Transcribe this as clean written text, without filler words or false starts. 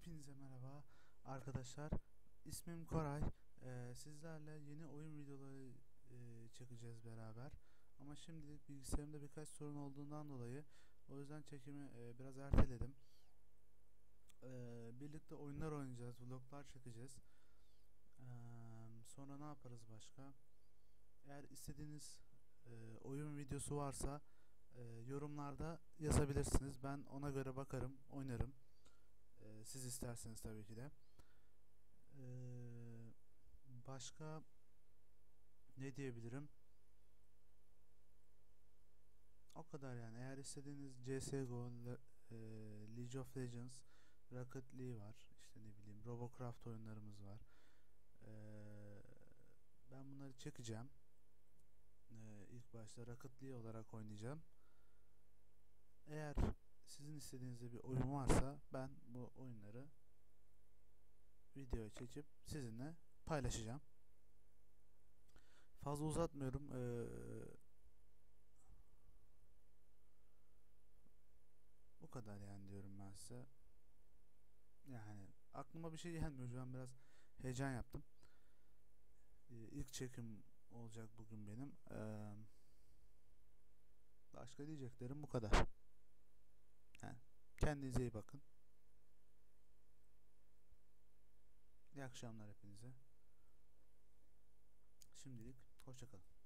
Hepinize merhaba arkadaşlar. İsmim Koray. Sizlerle yeni oyun videoları çekeceğiz beraber. Ama şimdilik bilgisayarımda birkaç sorun olduğundan dolayı o yüzden çekimi biraz erteledim. Birlikte oyunlar oynayacağız, vloglar çekeceğiz. Sonra ne yaparız başka? Eğer istediğiniz oyun videosu varsa yorumlarda yazabilirsiniz. Ben ona göre bakarım, oynarım. Siz isterseniz tabii ki de. Başka ne diyebilirim? O kadar yani. Eğer istediğiniz CSGO, League of Legends, Rocket League var. İşte ne bileyim, Robocraft oyunlarımız var. Ben bunları çekeceğim. İlk başta Rocket League olarak oynayacağım. Eğer sizin istediğinizde bir oyun varsa ben bu oyunları videoya çekip sizinle paylaşacağım. Fazla uzatmıyorum. Bu kadar yani diyorum ben size. Yani aklıma bir şey gelmiyor. Şu an biraz heyecan yaptım. İlk çekim olacak bugün benim. Başka diyeceklerim bu kadar. Yani kendinize iyi bakın. İyi akşamlar hepinize. Şimdilik hoşça kalın.